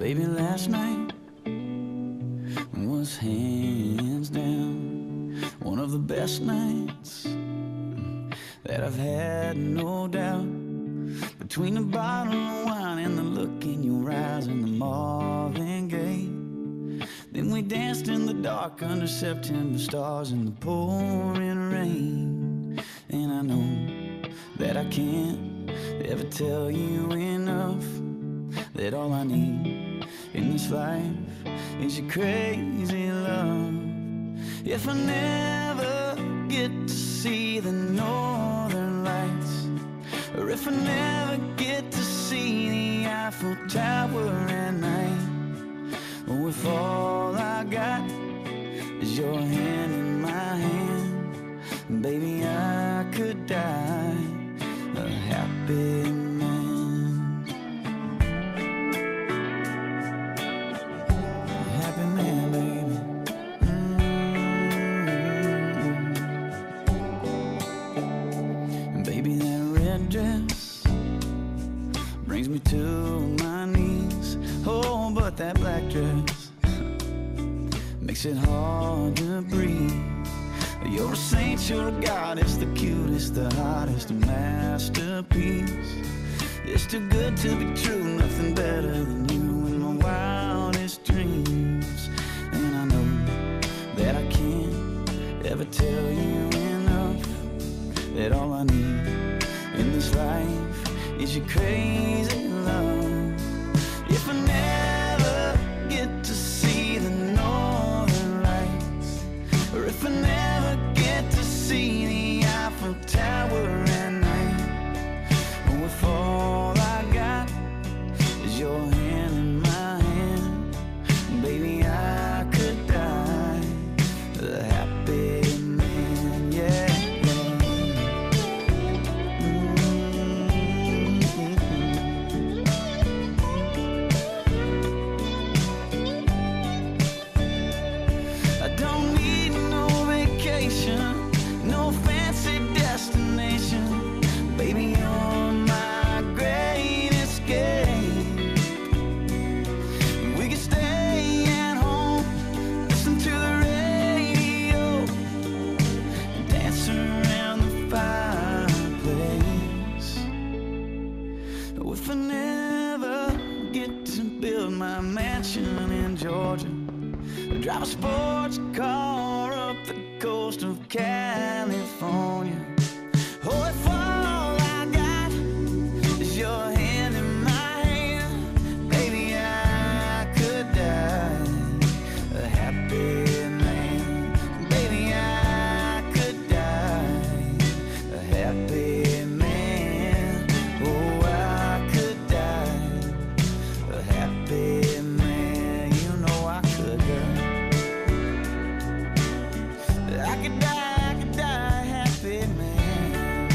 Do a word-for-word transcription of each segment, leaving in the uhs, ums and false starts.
Baby, last night was hands down one of the best nights that I've had, no doubt. Between the bottle of wine and the look in your eyes and the Marvin Gaye, then we danced in the dark under September stars in the pouring rain. And I know that I can't ever tell you enough that all I need in this life is your crazy love. If I never get to see the northern lights, or if I never get to see the Eiffel Tower at night, or if all I got is your hand in my hand, baby, I could die a happy man. A happy man, baby. Mm-hmm. And baby, that red dress brings me to my knees. Oh, but that black dress makes it hard to breathe. You're a saint, you're a goddess, the cutest, the hottest, a masterpiece. It's too good to be true, nothing better than you in my wildest dreams. And I know that I can't ever tell you enough that all I need in this life is your crazy love. If I never get to see the northern lights, or if I never get to see the Eiffel Tower at night, or if all I got is your hand in my hand, baby, I could die a happy man, yeah. No fancy destination, baby, you're my great escape. We could stay at home, listen to the radio, dance around the fireplace. If I never get to build my mansion in Georgia, drive a sports car up the coast of California, oh, if all I got is your hand in my hand, baby, I could die a happy man. Baby, I could die a happy man. Oh, I could die a happy man. You know I could die. I could die, I could die happy, man.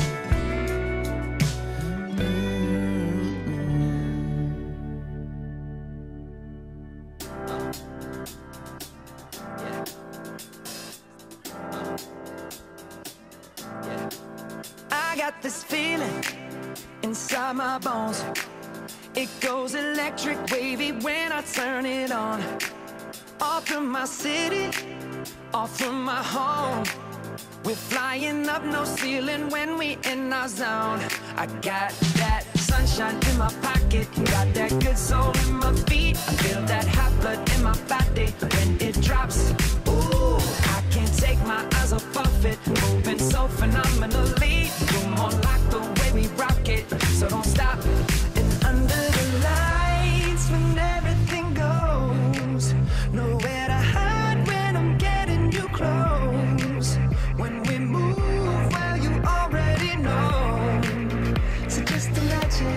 Mm-hmm. I got this feeling inside my bones. It goes electric wavy when I turn it on. Off from my city, off from my home, we're flying up no ceiling when we in our zone. I got that sunshine in my pocket, got that good soul in my feet. I feel that hot blood in my body when it drops. Ooh, I can't take my eyes off of it, moving so phenomenally. You're more like the way we rock it, so don't stop. And under the lights when everything goes, nowhere to hide when I'm getting you close. When we move, well, you already know. So just imagine,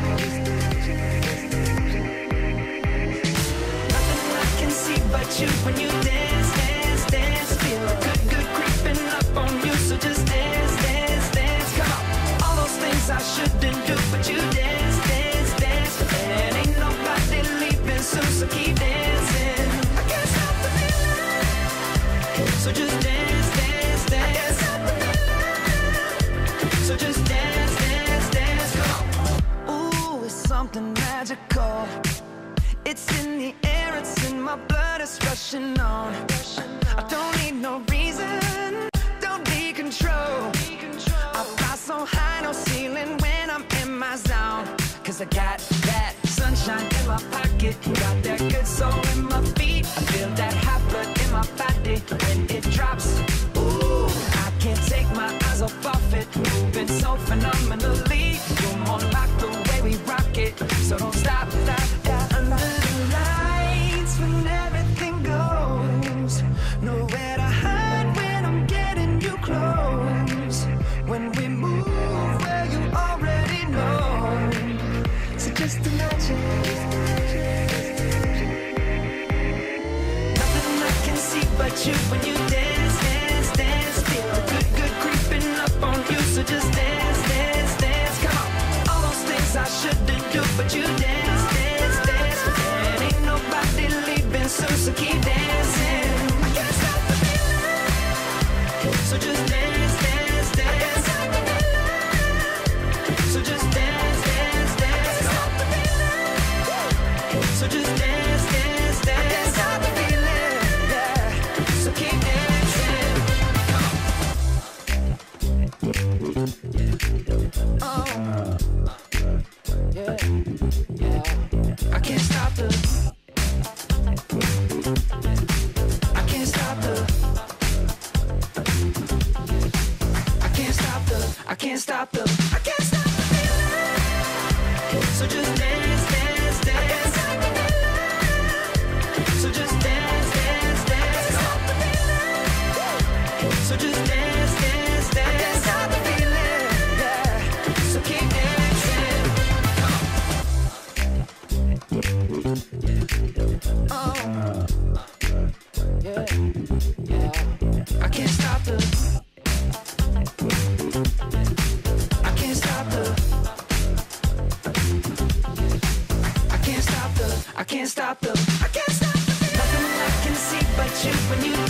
nothing I can see but you when you dance, dance, dance. Feel a good, good creeping up on you. So just dance, dance, dance. Come on, all those things I shouldn't do, but you dance, dance, dance. And ain't nobody leaving soon, so keep dancing. I can't stop the feeling, so just dance, dance, dance. I can't stop the feeling, so just dance, dance, dance. Come on. Ooh, it's something magical. It's in the air. heart's rushing on. I don't need no reason, don't need control. I fly so high, no ceiling when I'm in my zone. Cause I got that sunshine in my pocket, got that good soul in my feet. I feel that hot blood in my body when it drops. Ooh, I can't take my eyes off of it, moving so phenomenally. You're more like the way we rock it, so don't stop, stop, stop. Under the lights when everything goes, nowhere to hide when I'm getting you close. When we move where you already know, so just imagine. Nothing I can see but you when you dance, dance, dance. Feel the good, good creeping up on you, so just dance, dance, dance. Come on, all those things I shouldn't do, but you dance, dance, dance. And ain't nobody leaving soon, so keep dancing. I can't stop the feeling, so just dance, dance, dance. So just dance, dance, dance. So just dance, dance, dance. I can't stop the feeling, yeah. So keep dancing. Oh, yeah, yeah. I can't stop the. I can't stop the. I can't stop the. I can't stop the. I can't stop the feeling. So just dance, dance, dance. So just dance, dance, dance. So just dance, dance, dance. I can't stop the feeling, yeah. So keep dancing. Oh, yeah, yeah. I can't stop the. I can't stop the. I can't stop the. I can't stop the. I can't stop the. Nothing I can see but you when you